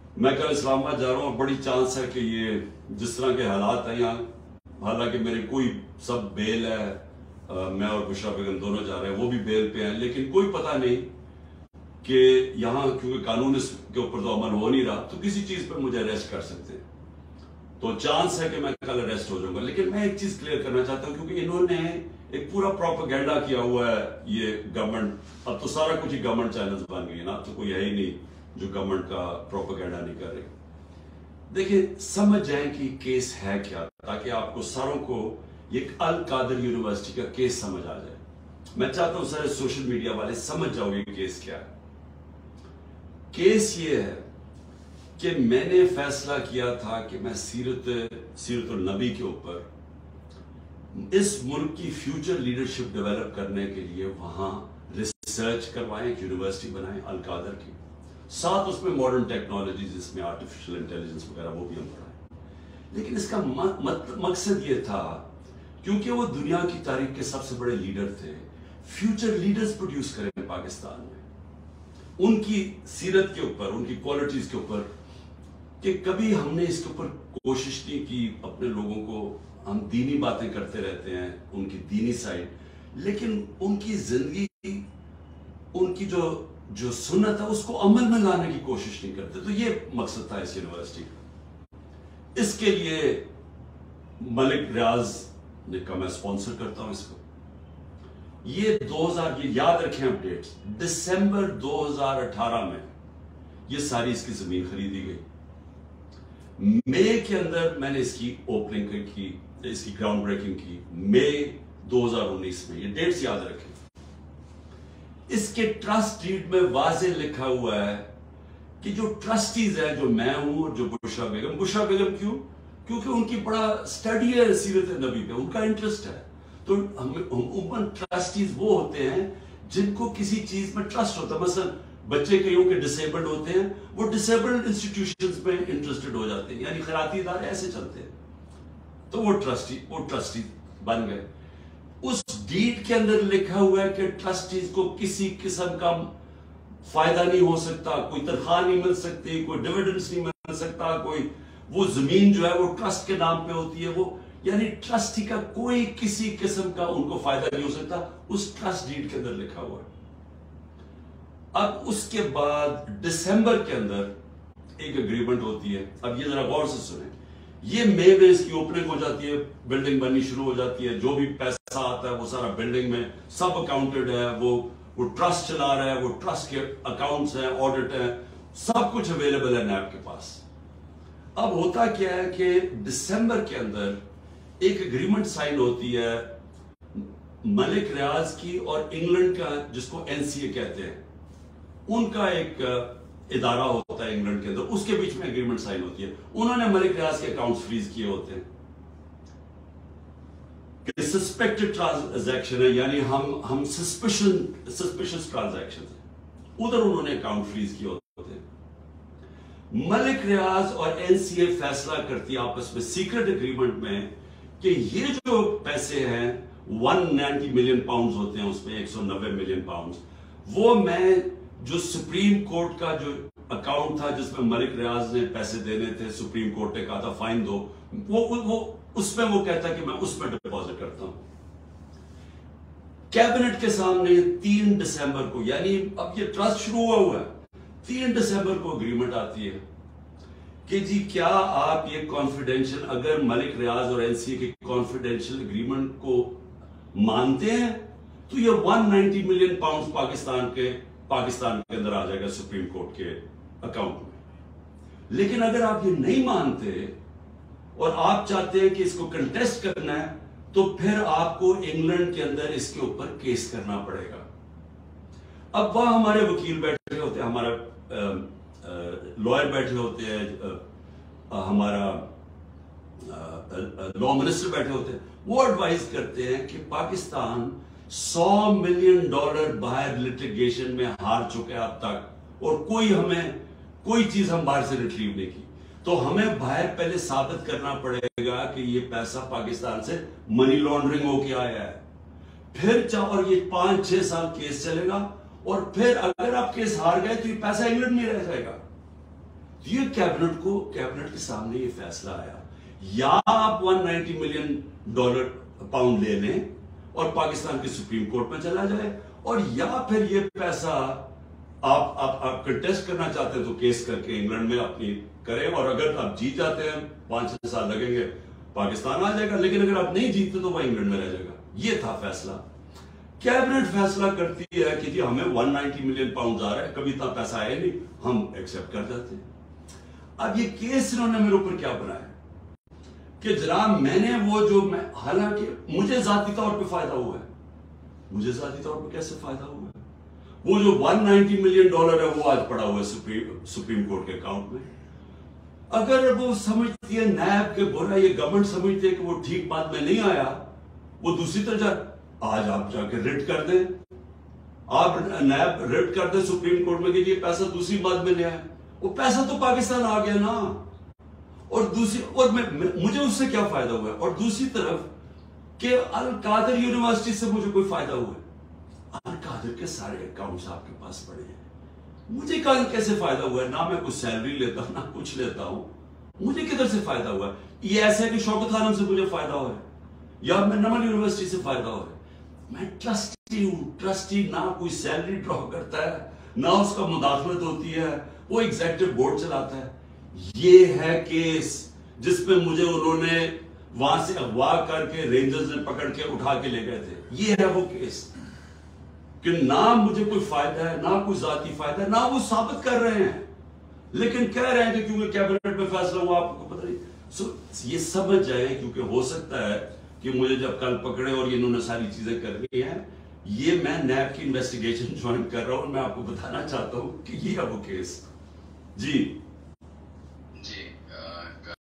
میں کل اسلام آباد جا رہا ہوں، بڑی چانس ہے کہ یہ جس طرح کے حالات ہیں یہاں، حالانکہ میری کوئی سب بیل ہے، میں اور بشرا بیگم دونوں جا رہے ہیں، وہ بھی بیل پہ ہیں، لیکن کوئی پتہ نہیں کہ یہاں کیونکہ قانون اس کے اوپر تو عمل ہو نہیں رہا، تو کسی چیز پہ مجھے اریسٹ کر سکتے ہیں، تو چانس ہے کہ میں کل اریسٹ ہو جاؤں گا۔ لیکن میں ایک چیز کلیئر کرنا چاہتا ہوں، کیونکہ انہوں نے ایک پورا پروپیگنڈا کیا ہوا ہے، یہ گورنمنٹ، اب تو سارا کچھ ہی گورنمنٹ چینلز بن گئی ہے نا، اب تو کوئی ہے ہی نہیں جو گورنمنٹ کا پروپیگنڈا نہیں کر رہی۔ دیکھیں، سمجھ جائیں کہ کیس ہے کیا، تاکہ آپ کو ساروں کو ایک القادر یونیورسٹی کا کیس سمجھ آ جائے۔ میں چاہتا ہوں سارے سوشل میڈیا والے سمجھ جاؤ گے کیس کیا ہے۔ کیس یہ ہے کہ میں نے فیصلہ کیا تھا کہ میں سیرت النبی کے اوپر اس ملک کی فیوچر لیڈرشپ ڈیولپ کرنے کے لیے وہاں ریسرچ کروائیں، ایک یونیورسٹی بنائیں القادر کی، ساتھ اس میں ماڈرن ٹیکنالوجیز، اس میں آرٹیفیشل انٹیلیجنس وغیرہ وہ بھی ہم پڑھائیں۔ لیکن اس کا مقصد یہ تھا، کیونکہ وہ دنیا کی تاریخ کے سب سے بڑے لیڈر تھے، فیوچر لیڈرز پروڈیوس کریں پاکستان میں، ان کی سیرت کے اوپر، ان کی کوالٹیز کے اوپر، کہ کبھی ہم نے اس کے اوپر کوشش نہیں کی اپنے لوگوں کو، ہم دینی باتیں کرتے رہتے ہیں، ان کی دینی سائڈ، لیکن ان کی زندگی، ان کی جو سنت ہے اس کو عمل میں لانے کی کوشش نہیں کرتے۔ تو یہ مقصد تھا اس یونیورسٹی کا۔ اس کے لیے ملک ریاض نے کہا میں اسپانسر کرتا ہوں اس کو۔ یہ 2000، یہ یاد رکھیں اپڈیٹس، دسمبر 2018 میں یہ ساری اس کی زمین خریدی گئی۔ مئی کے اندر میں نے اس کی اوپننگ کی، اس کی گراؤنڈ بریکنگ کی، مئی 2019 میں، یہ ڈیٹس یاد رکھیں۔ اس کے ٹرسٹ ڈیڈ میں واضح لکھا ہوا ہے کہ جو ٹرسٹیز ہیں، جو میں ہوں اور جو بشرا بیگم کیوں؟ کیونکہ ان کی بڑا اسٹڈی ہے سیرت نبی پہ، ان کا انٹرسٹ ہے۔ تو عموماً ٹرسٹیز وہ ہوتے ہیں جن کو کسی چیز میں ٹرسٹ ہوتا ہے، مثلا بچے کئیوں کے ڈسیبلڈ ہوتے ہیں، وہ ڈسیبلڈ انسٹیٹیوشنز میں انٹرسٹڈ ہو جاتے ہیں، یعنی خیراتی ادارے ایسے چلتے ہیں، تو وہ ٹرسٹی بن گئے۔ اس ڈیڈ کے اندر لکھا ہوا ہے کہ ٹرسٹیز کو کسی قسم کا فائدہ نہیں ہو سکتا، کوئی تنخواہ نہیں مل سکتی، کوئی ڈیویڈنڈز نہیں مل سکتا، کوئی وہ زمین جو ہے وہ ٹرسٹ کے نام پہ ہوتی ہے، وہ یعنی ٹرسٹی کا کوئی کسی قسم کا ان کو فائدہ نہیں ہو سکتا، اس ٹرسٹ ڈیڈ کے اندر لکھا ہوا ہے۔ اب اس کے بعد دسمبر کے اندر ایک اگریمنٹ ہوتی ہے، اب یہ ذرا غور سے سنیں، یہ مئی میں اس کی اوپننگ ہو جاتی ہے، بلڈنگ بننی شروع ہو جاتی ہے، جو بھی پیسہ آتا ہے وہ سارا بلڈنگ میں سب اکاؤنٹڈ ہے، وہ ٹرسٹ چلا رہا ہے، وہ ٹرسٹ کے اکاؤنٹس ہیں، آڈٹ ہیں، سب کچھ اویلیبل ہے نیب کے پاس۔ اب ہوتا کیا ہے کہ دسمبر کے اندر ایک اگریمنٹ سائن ہوتی ہے ملک ریاض کی اور انگلینڈ کا، جس کو NCA کہتے ہیں، ان کا ایک ادارہ ہوتا ہے انگلینڈ کے اندر، اس کے بیچ میں اگریمنٹ سائن ہوتی ہے۔ انہوں نے ملک ریاض کے اکاؤنٹس فریز کیے ہوتے ہیں کہ سسپیکٹڈ ٹرانزیکشن ہے، یعنی ہم سسپیشس ٹرانزیکشن ہیں، ادھر انہوں نے اکاؤنٹ فریز کیے ہوتے ہیں۔ ملک ریاض اور NCA فیصلہ کرتی آپس میں سیکرٹ اگریمنٹ میں کہ یہ جو پیسے ہیں 190 ملین پاؤنڈز ہوتے ہیں، اس میں 190 ملین پاؤنڈز، وہ میں جو سپریم کورٹ کا جو اکاؤنٹ تھا جس میں ملک ریاض نے پیسے دینے تھے، سپریم کورٹ نے کہا تھا فائن دو، وہ اس میں وہ کہتا ہے کہ میں اس میں ڈپازٹ کرتا ہوں۔ کیبنٹ کے سامنے 3 دسمبر کو، یعنی اب یہ ٹرسٹ شروع ہوا ہے، 3 دسمبر کو اگریمنٹ آتی ہے کہ جی کیا آپ یہ کانفیڈینشل، اگر ملک ریاض اور NCA کے کانفیڈینشل اگریمنٹ کو مانتے ہیں تو یہ 190 ملین پاؤنڈز پاکستان کے اندر آ جائے گا سپریم کورٹ کے اکاؤنٹ میں۔ لیکن اگر آپ یہ نہیں مانتے اور آپ چاہتے ہیں کہ اس کو کنٹیسٹ کرنا ہے، تو پھر آپ کو انگلینڈ کے اندر اس کے اوپر کیس کرنا پڑے گا۔ اب وہاں ہمارے وکیل بیٹھے ہوتے ہیں، ہمارا لائر بیٹھے ہوتے ہیں، ہمارا لا منسٹر بیٹھے ہوتے ہیں، وہ ایڈوائز کرتے ہیں کہ پاکستان $100 ملین باہر لٹیگیشن میں ہار چکے اب تک، اور کوئی چیز ہم باہر سے ریٹریو نہیں کی، تو ہمیں باہر پہلے ثابت کرنا پڑے گا کہ یہ پیسہ پاکستان سے منی لانڈرنگ ہو کے آیا ہے، پھر اور یہ 5-6 سال کیس چلے گا، اور پھر اگر آپ کیس ہار گئے تو یہ پیسہ انگلینڈ میں رہ جائے گا۔ یہ کیبنٹ کے سامنے یہ فیصلہ آیا، یا آپ $190 ملین پاؤنڈ لے لیں اور پاکستان کی سپریم کورٹ میں چلا جائے، اور یا پھر یہ پیسہ آپ کنٹیسٹ کرنا چاہتے ہیں تو کیس کر کے انگلینڈ میں اپنی کریں، اور اگر آپ جیت جاتے ہیں 5-6 سال لگیں گے پاکستان آ جائے گا، لیکن اگر آپ نہیں جیتتے تو وہ انگلینڈ میں رہ جائے گا۔ یہ تھا فیصلہ۔ کیبنٹ فیصلہ کرتی ہے کہ جی ہمیں 190 ملین پاؤنڈ آ رہا ہے، کبھی اتنا پیسہ آیا نہیں، ہم ایکسپٹ کر جاتے ہیں۔ اب یہ کیس انہوں نے میرے اوپر کیا بنایا کہ جناب میں نے حالانکہ مجھے ذاتی طور پہ فائدہ ہوا ہے، مجھے ذاتی طور پہ کیسے فائدہ ہوا ہے؟ وہ جو $190 ملین ہے وہ آج پڑا ہوا ہے سپریم کورٹ کے اکاؤنٹ میں۔ اگر وہ سمجھتی ہے نیب کے برا، یہ گورنمنٹ سمجھتی ہے کہ وہ ٹھیک بات میں نہیں آیا، وہ دوسری طرف آج آپ جا کے ریٹ کر دیں، آپ نیب ریٹ کر دیں سپریم کورٹ میں کہ یہ پیسہ دوسری بات میں لے آئے، وہ پیسہ تو پاکستان آ گیا نا۔ اور مجھے اس سے کیا فائدہ ہوا ہے؟ اور دوسری طرف کہ القادر یونیورسٹی سے مجھے کوئی فائدہ ہوا ہے؟ القادر کے سارے اکاؤنٹس آپ کے پاس پڑے ہیں، مجھے کیسے فائدہ ہوا ہے؟ نہ میں کچھ سیلری لیتا ہوں، نہ کچھ لیتا ہوں، مجھے کدھر سے فائدہ ہوا ہے؟ یہ ایسا ہے کہ شوکت خانم سے مجھے فائدہ ہوا ہے، یا میں نمل یونیورسٹی سے فائدہ ہوا ہے؟ میں ٹرسٹی ہوں، ٹرسٹی نہ کوئی سیلری ڈرا کرتا ہے، نہ اس کا مداخلت ہوتی ہے، وہ ایگزیکٹو بورڈ چلاتا ہے۔ یہ ہے کیس جس پہ مجھے انہوں نے وہاں سے اغوا کر کے رینجرز نے پکڑ کے اٹھا کے لے گئے تھے۔ یہ ہے وہ کیس کہ نہ مجھے کوئی فائدہ ہے، نہ کوئی ذاتی فائدہ ہے، نہ وہ ثابت کر رہے ہیں، لیکن کہہ رہے ہیں کہ کیونکہ کیبنٹ میں فیصلہ ہوا آپ کو پتہ نہیں۔ یہ سمجھ جائیں، کیونکہ ہو سکتا ہے کہ مجھے جب کل پکڑے اور انہوں نے ساری چیزیں کرنی ہیں، یہ میں نیب کی انویسٹیگیشن جوائن کر رہا ہوں، میں آپ کو بتانا چاہتا ہوں کہ یہ ہے وہ کیس۔ جی